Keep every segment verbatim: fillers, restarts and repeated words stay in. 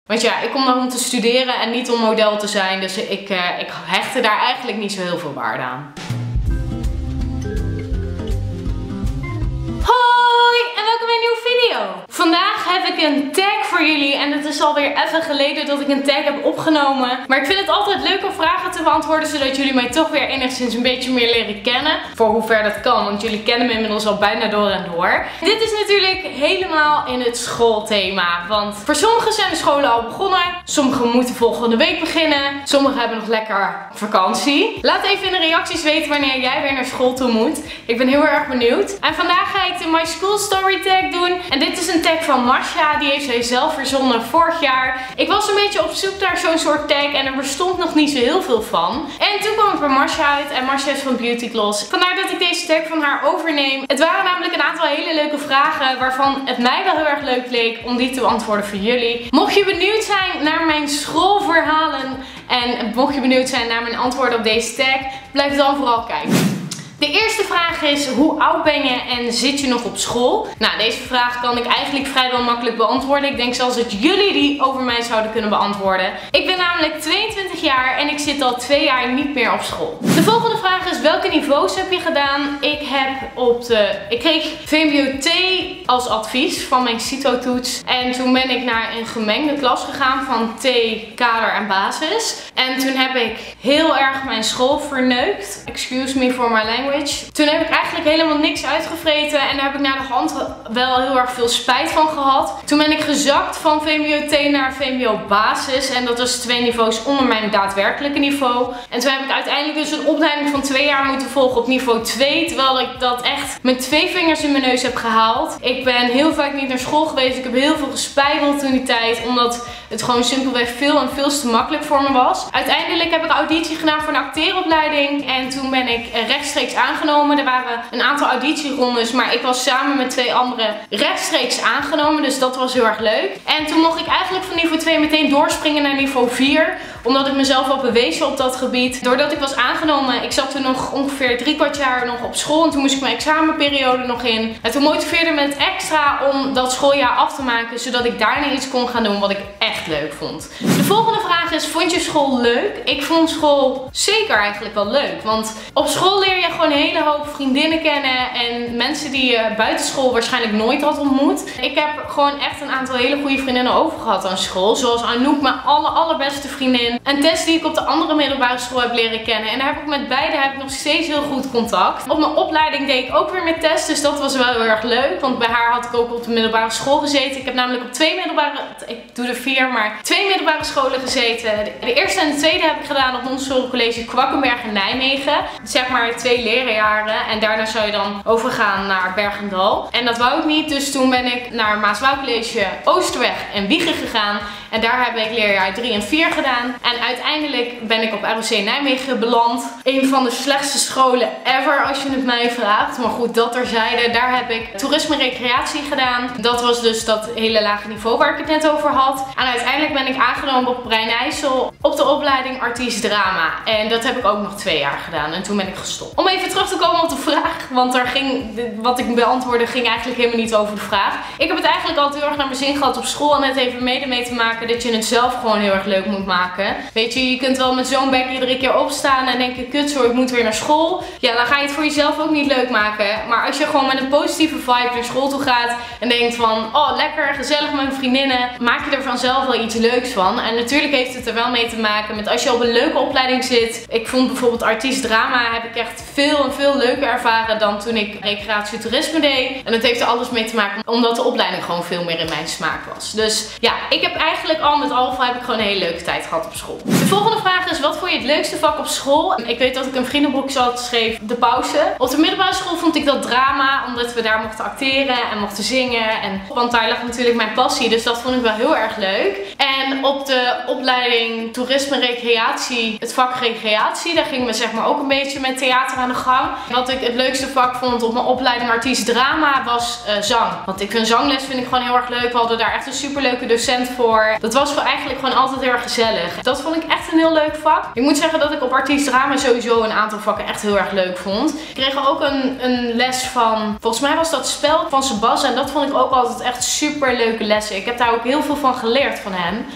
Want ja, ik kom daar om te studeren en niet om model te zijn. Dus ik, uh, ik hechtte daar eigenlijk niet zo heel veel waarde aan. Hoi en welkom bij een nieuwe video. Vandaag heb ik een tag voor jullie en het is alweer even geleden dat ik een tag heb opgenomen. Maar ik vind het altijd leuk om vragen te beantwoorden, zodat jullie mij toch weer enigszins een beetje meer leren kennen. Voor hoever dat kan, want jullie kennen me inmiddels al bijna door en door. Dit is natuurlijk helemaal in het schoolthema, want voor sommigen zijn de scholen al begonnen. Sommigen moeten volgende week beginnen. Sommigen hebben nog lekker vakantie. Laat even in de reacties weten wanneer jij weer naar school toe moet. Ik ben heel erg benieuwd. En vandaag ga ik de My School Story tag doen. En dit is een tag van Masha. Die heeft zij zelf verzonnen vorig jaar. Ik was een beetje op zoek naar zo'n soort tag en er bestond nog niet zo heel veel van. En toen kwam ik bij Masha uit en Masha is van Beauty Gloss. Vandaar dat ik deze tag van haar overneem. Het waren namelijk een aantal hele leuke vragen waarvan het mij wel heel erg leuk leek om die te beantwoorden voor jullie. Mocht je benieuwd zijn naar mijn schoolverhalen en mocht je benieuwd zijn naar mijn antwoorden op deze tag, blijf dan vooral kijken. De eerste vraag is, hoe oud ben je en zit je nog op school? Nou, deze vraag kan ik eigenlijk vrijwel makkelijk beantwoorden. Ik denk zelfs dat jullie die over mij zouden kunnen beantwoorden. Ik ben namelijk tweeëntwintig jaar en ik zit al twee jaar niet meer op school. De volgende vraag is, welke niveaus heb je gedaan? Ik heb op de... Ik kreeg V M B O T als advies van mijn CITO-toets. En toen ben ik naar een gemengde klas gegaan van T, kader en basis. En toen heb ik heel erg mijn school verneukt. Excuse me for my language. Toen heb ik eigenlijk helemaal niks uitgevreten en daar heb ik na de hand wel heel erg veel spijt van gehad. Toen ben ik gezakt van V M B O T naar V M B O basis en dat was twee niveaus onder mijn daadwerkelijke niveau. En toen heb ik uiteindelijk dus een opleiding van twee jaar moeten volgen op niveau twee, terwijl ik dat echt met twee vingers in mijn neus heb gehaald. Ik ben heel vaak niet naar school geweest, ik heb heel veel gespijbeld toen die tijd, omdat het gewoon simpelweg veel en veel te makkelijk voor me was. Uiteindelijk heb ik auditie gedaan voor een acteeropleiding en toen ben ik rechtstreeks aangenomen. Er waren een aantal auditierondes, maar ik was samen met twee anderen rechtstreeks aangenomen, dus dat was heel erg leuk. En toen mocht ik eigenlijk van niveau twee meteen doorspringen naar niveau vier, omdat ik mezelf al bewezen op dat gebied. Doordat ik was aangenomen, ik zat toen nog ongeveer drie kwart jaar nog op school en toen moest ik mijn examenperiode nog in. En toen motiveerde me het extra om dat schooljaar af te maken, zodat ik daarna iets kon gaan doen wat ik echt leuk vond. De volgende vraag is, vond je school leuk? Ik vond school zeker eigenlijk wel leuk, want op school leer je gewoon een hele hoop vriendinnen kennen en mensen die je buitenschool waarschijnlijk nooit had ontmoet. Ik heb gewoon echt een aantal hele goede vriendinnen over gehad aan school, zoals Anouk, mijn aller, allerbeste vriendin. En Tess die ik op de andere middelbare school heb leren kennen. En daar heb ik met beide heb ik nog steeds heel goed contact. Op mijn opleiding deed ik ook weer met Tess, dus dat was wel heel erg leuk. Want bij haar had ik ook op de middelbare school gezeten. Ik heb namelijk op twee middelbare, ik doe er vier, maar twee middelbare scholen gezeten. De eerste en de tweede heb ik gedaan op Montessori College Kwakkenberg in Nijmegen. Zeg maar twee leerjaren. En daarna zou je dan overgaan naar Bergendal. En dat wou ik niet, dus toen ben ik naar Maaswouw College Oosterweg en Wiegen gegaan. En daar heb ik leerjaar drie en vier gedaan. En uiteindelijk ben ik op R O C Nijmegen beland. Een van de slechtste scholen ever als je het mij vraagt. Maar goed, dat terzijde. Daar heb ik toerisme en recreatie gedaan. Dat was dus dat hele lage niveau waar ik het net over had. En uiteindelijk ben ik aangenomen op Brein-IJssel op de opleiding Artiest Drama. En dat heb ik ook nog twee jaar gedaan. En toen ben ik gestopt. Om even terug te komen op de vraag. Want er ging, wat ik beantwoordde ging eigenlijk helemaal niet over de vraag. Ik heb het eigenlijk altijd heel erg naar mijn zin gehad op school. En het even mede mee te maken dat je het zelf gewoon heel erg leuk moet maken. Weet je, je kunt wel met zo'n bek iedere keer opstaan en denken, kut zo, ik moet weer naar school. Ja, dan ga je het voor jezelf ook niet leuk maken. Maar als je gewoon met een positieve vibe naar school toe gaat en denkt van, oh lekker, gezellig met mijn vriendinnen, maak je er vanzelf wel iets leuks van. En natuurlijk heeft het er wel mee te maken met als je op een leuke opleiding zit. Ik vond bijvoorbeeld Artiest Drama heb ik echt veel en veel leuker ervaren dan toen ik recreatie en toerisme deed. En dat heeft er alles mee te maken omdat de opleiding gewoon veel meer in mijn smaak was. Dus ja, ik heb eigenlijk al met al heb ik gewoon een hele leuke tijd gehad op school. De volgende vraag is, wat vond je het leukste vak op school? Ik weet dat ik een vriendenboekje had schreef, de pauze. Op de middelbare school vond ik dat drama, omdat we daar mochten acteren en mochten zingen. En, want daar lag natuurlijk mijn passie, dus dat vond ik wel heel erg leuk. En op de opleiding toerisme en recreatie, het vak recreatie, daar gingen we zeg maar ook een beetje met theater aan de gang. Wat ik het leukste vak vond op mijn opleiding artiest drama was uh, zang. Want ik vind zangles vind ik gewoon heel erg leuk. We hadden daar echt een superleuke docent voor. Dat was gewoon eigenlijk gewoon altijd heel erg gezellig. Dat vond ik echt een heel leuk vak. Ik moet zeggen dat ik op artiest drama sowieso een aantal vakken echt heel erg leuk vond. Ik kreeg ook een, een les van, volgens mij was dat spel van Sebas. En dat vond ik ook altijd echt super leuke lessen. Ik heb daar ook heel veel van geleerd van hem.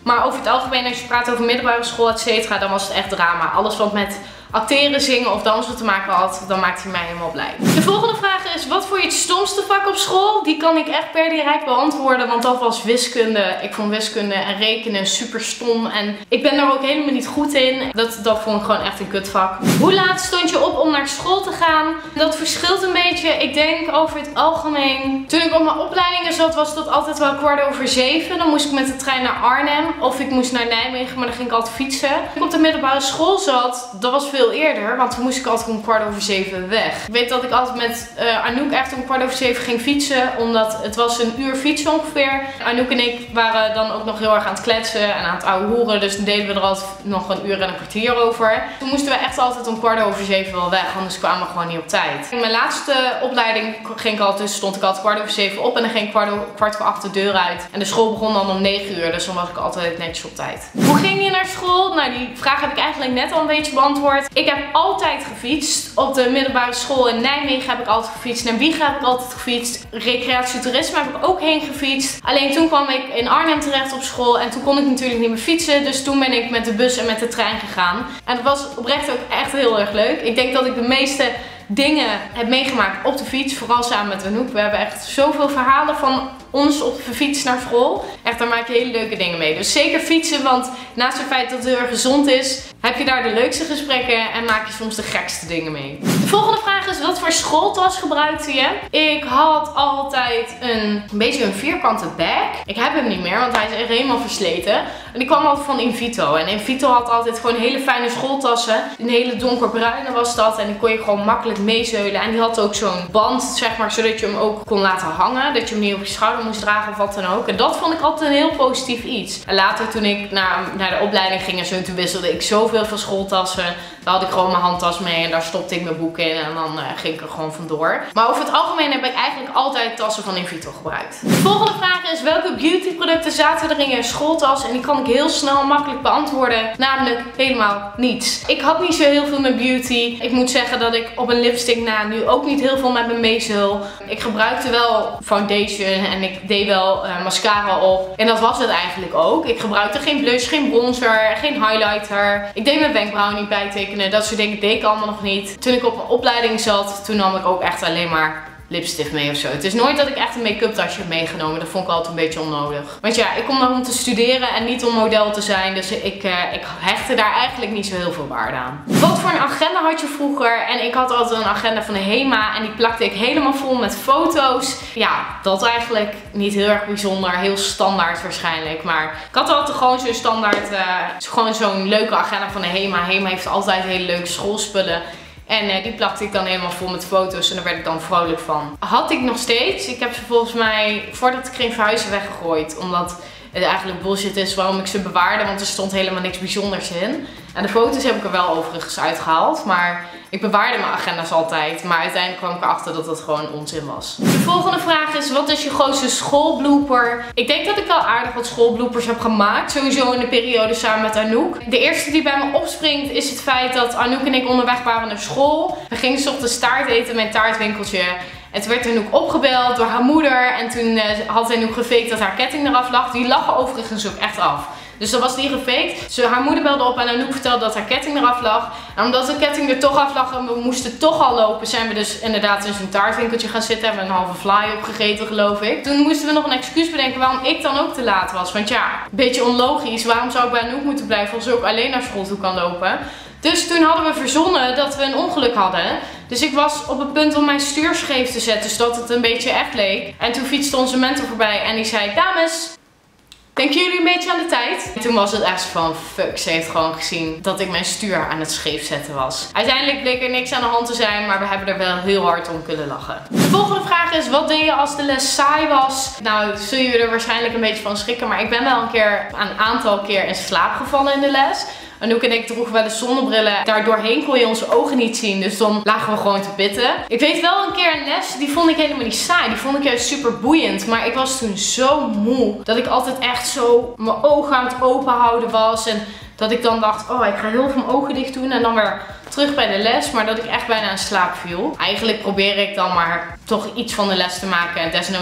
Maar over het algemeen, als je praat over middelbare school, et cetera, dan was het echt drama. Alles wat met acteren, zingen of dansen te maken had, dan maakte hij mij helemaal blij. De volgende vraag is, wat vond je het stomste vak op school? Die kan ik echt per direct beantwoorden, want dat was wiskunde. Ik vond wiskunde en rekenen super stom en ik ben daar ook helemaal niet goed in. Dat, dat vond ik gewoon echt een kutvak. Hoe laat stond je op om naar school te gaan? Dat verschilt een beetje. Ik denk over het algemeen, toen ik op mijn opleidingen zat, was dat altijd wel kwart over zeven. Dan moest ik met de trein naar Arnhem of ik moest naar Nijmegen, maar dan ging ik altijd fietsen. Toen ik op de middelbare school zat, dat was veel eerder, want toen moest ik altijd om kwart over zeven weg. Ik weet dat ik altijd met uh, Anouk echt om kwart over zeven ging fietsen, omdat het was een uur fietsen ongeveer. Anouk en ik waren dan ook nog heel erg aan het kletsen en aan het ouwe hoeren, dus dan deden we er altijd nog een uur en een kwartier over. Toen moesten we echt altijd om kwart over zeven wel weg, anders kwamen we gewoon niet op tijd. In mijn laatste opleiding ging ik altijd, dus stond ik altijd kwart over zeven op en dan ging ik kwart, kwart voor acht de deur uit. En de school begon dan om negen uur, dus dan was ik altijd netjes op tijd. Hoe ging je naar school? Nou, die vraag heb ik eigenlijk net al een beetje beantwoord. Ik heb altijd gefietst. Op de middelbare school in Nijmegen heb ik altijd gefietst. Naar Wiegen heb ik altijd gefietst. Recreatie toerisme heb ik ook heen gefietst. Alleen toen kwam ik in Arnhem terecht op school en toen kon ik natuurlijk niet meer fietsen. Dus toen ben ik met de bus en met de trein gegaan. En dat was oprecht ook echt heel erg leuk. Ik denk dat ik de meeste dingen heb meegemaakt op de fiets. Vooral samen met Anouk. We hebben echt zoveel verhalen van ons op de fiets naar school. Echt, daar maak je hele leuke dingen mee. Dus zeker fietsen, want naast het feit dat het heel erg gezond is, heb je daar de leukste gesprekken en maak je soms de gekste dingen mee. De volgende vraag is, wat voor schooltas gebruikte je? Ik had altijd een, een beetje een vierkante bag. Ik heb hem niet meer, want hij is echt helemaal versleten. En die kwam altijd van Invito. En Invito had altijd gewoon hele fijne schooltassen. Een hele donkerbruine was dat. En die kon je gewoon makkelijk meezeulen. En die had ook zo'n band, zeg maar, zodat je hem ook kon laten hangen. Dat je hem niet op je schouder moest dragen of wat dan ook. En dat vond ik altijd een heel positief iets. En later toen ik naar, naar de opleiding ging en zo, toen wisselde ik zoveel van schooltassen. Daar had ik gewoon mijn handtas mee en daar stopte ik mijn boek in en dan uh, ging ik er gewoon vandoor. Maar over het algemeen heb ik eigenlijk altijd tassen van Invito gebruikt. De volgende vraag is, welke beautyproducten zaten er in je schooltas? En die kan ik heel snel en makkelijk beantwoorden. Namelijk helemaal niets. Ik had niet zo heel veel met beauty. Ik moet zeggen dat ik op een lipstick na nu ook niet heel veel met me meezul. Ik gebruikte wel foundation en ik deed wel uh, mascara op. En dat was het eigenlijk ook. Ik gebruikte geen blush, geen bronzer, geen highlighter. Ik deed mijn wenkbrauwen niet bijtekenen. Dat soort dingen deed ik allemaal nog niet. Toen ik op een opleiding zat, toen nam ik ook echt alleen maar lipstift mee of zo. Het is nooit dat ik echt een make-up tasje heb meegenomen. Dat vond ik altijd een beetje onnodig. Want ja, ik kom daar om te studeren en niet om model te zijn. Dus ik, uh, ik hechtte daar eigenlijk niet zo heel veel waarde aan. Wat voor een agenda had je vroeger? En ik had altijd een agenda van de HEMA. En die plakte ik helemaal vol met foto's. Ja, dat eigenlijk niet heel erg bijzonder. Heel standaard waarschijnlijk. Maar ik had altijd gewoon zo'n standaard, uh, gewoon zo'n leuke agenda van de HEMA. HEMA heeft altijd hele leuke schoolspullen. En uh, die plakte ik dan helemaal vol met foto's en daar werd ik dan vrolijk van. Had ik nog steeds. Ik heb ze volgens mij, voordat ik ging verhuizen, weggegooid. Omdat het eigenlijk bullshit is waarom ik ze bewaarde, want er stond helemaal niks bijzonders in. En de foto's heb ik er wel overigens uitgehaald, maar ik bewaarde mijn agenda's altijd. Maar uiteindelijk kwam ik erachter dat dat gewoon onzin was. De volgende vraag is, wat is je grootste schoolblooper? Ik denk dat ik wel aardig wat schoolbloopers heb gemaakt. Sowieso in de periode samen met Anouk. De eerste die bij me opspringt is het feit dat Anouk en ik onderweg waren naar school. We gingen 's ochtends taart eten in mijn taartwinkeltje. En toen werd Anouk opgebeld door haar moeder. En toen uh, had Anouk gefaked dat haar ketting eraf lag. Die lag overigens ook echt af. Dus dat was niet gefaked. Dus haar moeder belde op en Anouk vertelde dat haar ketting eraf lag. En omdat de ketting er toch af lag en we moesten toch al lopen, zijn we dus inderdaad in zo'n taartwinkeltje gaan zitten. Hebben we een halve fly opgegeten, geloof ik. Toen moesten we nog een excuus bedenken waarom ik dan ook te laat was. Want ja, een beetje onlogisch. Waarom zou ik bij Anouk moeten blijven als ze ook alleen naar school toe kan lopen? Dus toen hadden we verzonnen dat we een ongeluk hadden. Dus ik was op het punt om mijn stuur scheef te zetten, zodat het een beetje echt leek. En toen fietste onze mentor voorbij en die zei, dames, denken jullie een beetje aan de tijd? En toen was het echt van, fuck, ze heeft gewoon gezien dat ik mijn stuur aan het scheef zetten was. Uiteindelijk bleek er niks aan de hand te zijn, maar we hebben er wel heel hard om kunnen lachen. De volgende vraag is, wat deed je als de les saai was? Nou, zul je er waarschijnlijk een beetje van schrikken, maar ik ben wel een keer, een aantal keer in slaap gevallen in de les. Anouk en ik droegen wel eens zonnebrillen. Daardoorheen kon je onze ogen niet zien. Dus dan lagen we gewoon te pitten. Ik weet wel een keer een les, die vond ik helemaal niet saai. Die vond ik juist super boeiend. Maar ik was toen zo moe. Dat ik altijd echt zo mijn ogen aan het open houden was. En dat ik dan dacht, oh, ik ga heel veel mijn ogen dicht doen. En dan weer terug bij de les. Maar dat ik echt bijna in slaap viel. Eigenlijk probeer ik dan maar toch iets van de les te maken. En desnoods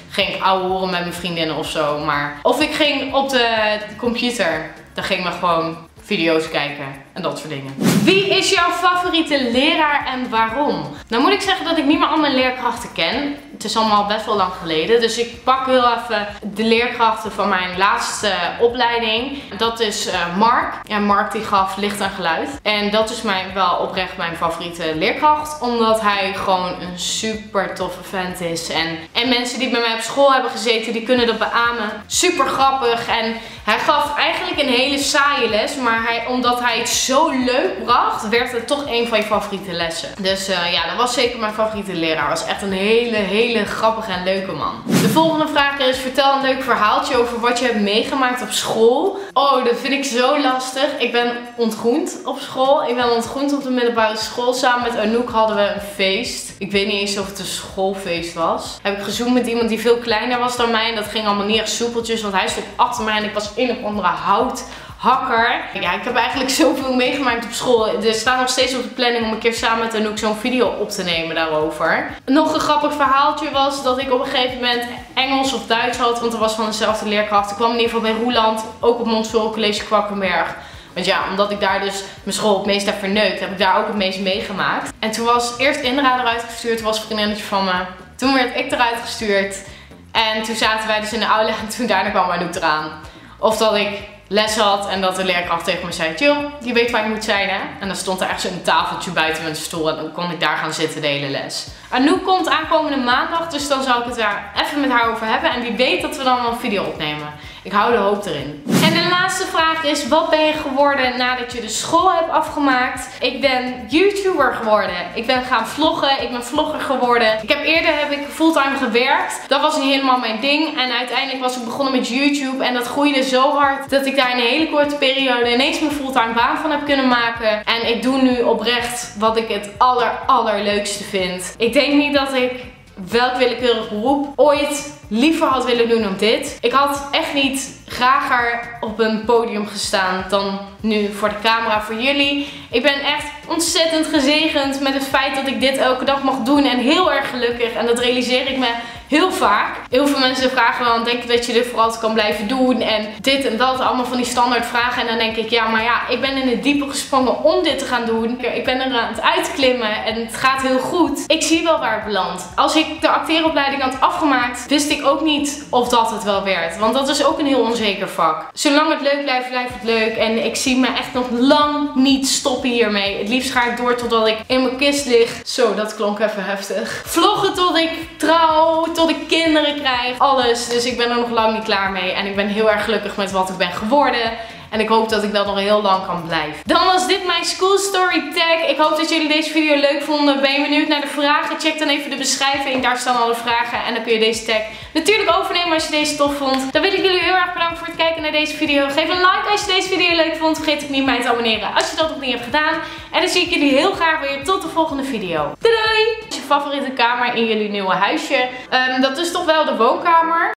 ging ik ouwe horen met mijn vriendinnen of zo. Maar of ik ging op de computer. Dan ging ik gewoon video's kijken en dat soort dingen. Wie is jouw favoriete leraar en waarom? Nou moet ik zeggen dat ik niet meer al mijn leerkrachten ken. Het is allemaal best wel lang geleden. Dus ik pak heel even de leerkrachten van mijn laatste opleiding. Dat is uh, Mark. Ja, Mark die gaf licht en geluid. En dat is mijn, wel oprecht mijn favoriete leerkracht. Omdat hij gewoon een super toffe vent is. En, en mensen die bij mij op school hebben gezeten, die kunnen dat beamen. Super grappig. En hij gaf eigenlijk een hele saaie les. Maar hij, omdat hij het zo leuk bracht, werd het toch een van je favoriete lessen. Dus uh, ja, dat was zeker mijn favoriete leraar. Was echt een hele, hele grappige en leuke man. De volgende vraag is: vertel een leuk verhaaltje over wat je hebt meegemaakt op school. Oh, dat vind ik zo lastig. Ik ben ontgroend op school. Ik ben ontgroend op de middelbare school. Samen met Anouk hadden we een feest. Ik weet niet eens of het een schoolfeest was. Heb ik gezoend met iemand die veel kleiner was dan mij. En dat ging allemaal niet echt soepeltjes. Want hij stond achter mij en ik was een of andere hout. Hakker. Ja, ik heb eigenlijk zoveel meegemaakt op school. Er staat nog steeds op de planning om een keer samen met Anouk zo'n video op te nemen daarover. Nog een grappig verhaaltje was dat ik op een gegeven moment Engels of Duits had. Want dat was van dezelfde leerkracht. Ik kwam in ieder geval bij Roeland. Ook op Montessori College Kwakkenberg. Want ja, omdat ik daar dus mijn school het meest heb verneukt, heb ik daar ook het meest meegemaakt. En toen was eerst Indra eruit gestuurd. Toen was een vriendinnetje van me. Toen werd ik eruit gestuurd. En toen zaten wij dus in de aula en toen daarna kwam Anouk eraan. Of dat ik les had en dat de leerkracht tegen me zei: Jill, je weet waar je moet zijn, hè? En dan stond er echt zo'n tafeltje buiten mijn stoel en dan kon ik daar gaan zitten de hele les. Anouk komt aankomende maandag, dus dan zal ik het daar even met haar over hebben. En wie weet dat we dan wel een video opnemen. Ik hou de hoop erin. En de laatste vraag is: wat ben je geworden nadat je de school hebt afgemaakt? Ik ben YouTuber geworden. Ik ben gaan vloggen. Ik ben vlogger geworden. Ik heb eerder heb ik fulltime gewerkt. Dat was niet helemaal mijn ding. En uiteindelijk was ik begonnen met YouTube. En dat groeide zo hard dat ik daar in een hele korte periode ineens mijn fulltime baan van heb kunnen maken. En ik doe nu oprecht wat ik het aller allerleukste vind. Ik denk niet dat ik welk willekeurig beroep ooit liever had willen doen dan dit. Ik had echt niet grager op een podium gestaan dan nu voor de camera voor jullie. Ik ben echt ontzettend gezegend met het feit dat ik dit elke dag mag doen en heel erg gelukkig. En dat realiseer ik me heel vaak. Heel veel mensen vragen wel en denken dat je dit voor altijd kan blijven doen en dit en dat. Allemaal van die standaard vragen. En dan denk ik, ja, maar ja, ik ben in het diepe gesprongen om dit te gaan doen. Ik ben er aan het uitklimmen en het gaat heel goed. Ik zie wel waar het belandt. Als ik de acteeropleiding had afgemaakt, wist ik ook niet of dat het wel werd. Want dat is ook een heel onzeker vak. Zolang het leuk blijft, blijft het leuk. En ik zie me echt nog lang niet stoppen hiermee. Het liefst ga ik door totdat ik in mijn kist lig. Zo, dat klonk even heftig. Vloggen tot ik trouw, tot ik kinderen krijg. Alles. Dus ik ben er nog lang niet klaar mee. En ik ben heel erg gelukkig met wat ik ben geworden. En ik hoop dat ik dat nog heel lang kan blijven. Dan was dit mijn School Story Tag. Ik hoop dat jullie deze video leuk vonden. Ben je benieuwd naar de vragen? Check dan even de beschrijving. Daar staan alle vragen. En dan kun je deze tag natuurlijk overnemen als je deze tof vond. Dan wil ik jullie heel erg bedanken voor het kijken naar deze video. Geef een like als je deze video leuk vond. Vergeet ook niet mij te abonneren als je dat nog niet hebt gedaan. En dan zie ik jullie heel graag weer tot de volgende video. Doei doei! Wat is je favoriete kamer in jullie nieuwe huisje? Um, dat is toch wel de woonkamer.